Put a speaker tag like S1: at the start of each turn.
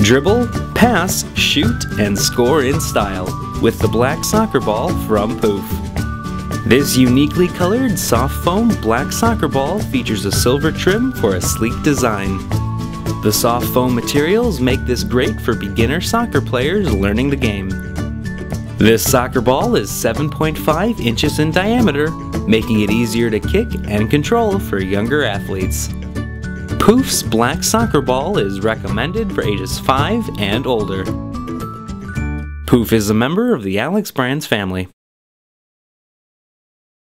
S1: Dribble, pass, shoot, and score in style with the black soccer ball from POOF. This uniquely colored soft foam black soccer ball features a silver trim for a sleek design. The soft foam materials make this great for beginner soccer players learning the game. This soccer ball is 7.5 inches in diameter, making it easier to kick and control for younger athletes. POOF's black soccer ball is recommended for ages 5 and older. POOF is a member of the Alex Brands family.